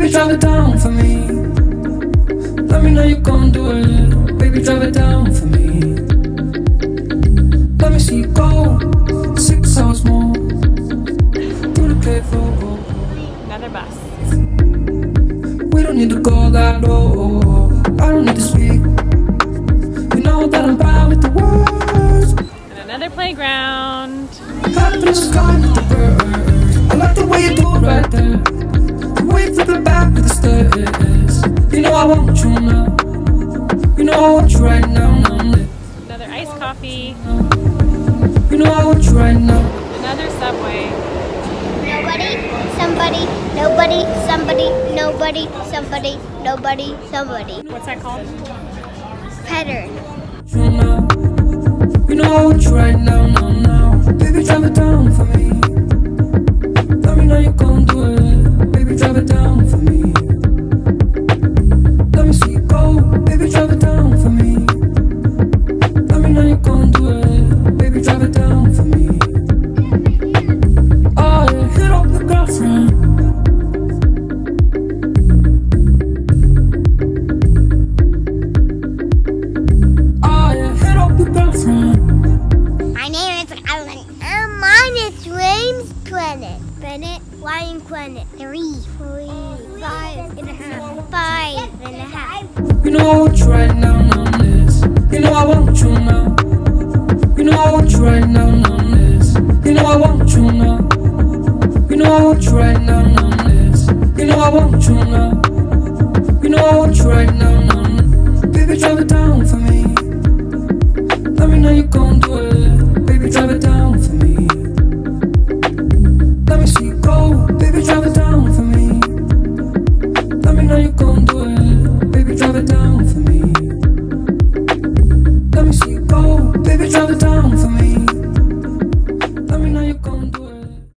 Baby, drive it down for me. Let me know you gon' do it. Baby, drive it down for me. Let me see you go 6 hours more through the payphone. Another bus. We don't need to go that low. I don't need to speak. You know that I'm bad with the words. And another playground. Up in the sky with the birds. I like the way you do it right there. The way you flip it back with the stairs. You know I want you now. You know I want you right now. Another iced coffee. You know I want you right now. Another Subway. Nobody, somebody, nobody, somebody, nobody, somebody, nobody, somebody. What's that called? Pattern. You know I want you right now, now. Baby, drive it down for me. Let me know you gon' do it. Baby, drive it down for me. Let me see you go. Baby, drive it down for me. Let me know you gon' do it. Baby, drive it down for me. Oh, yeah, hit up your girlfriend. Oh, yeah, hit up your girlfriend. My name is Ellen. And mine is James Quennet. Bennett, Ryan Quennet. 3, 5 and a half. 5 and a half. You know I want you right now, this. You know I want you now. You know I want you right now, this. You know I want you now. You know I want you right now, this. You know I want you now. You know I want you right now. Baby, drive it down for me. Let me know you gon' do it. Baby, drive it down for me. Let me see you go. Baby, drive it down for me. Let me know you gon' do it. Baby, drive it down for me. Let me see you go. Baby, drive it down.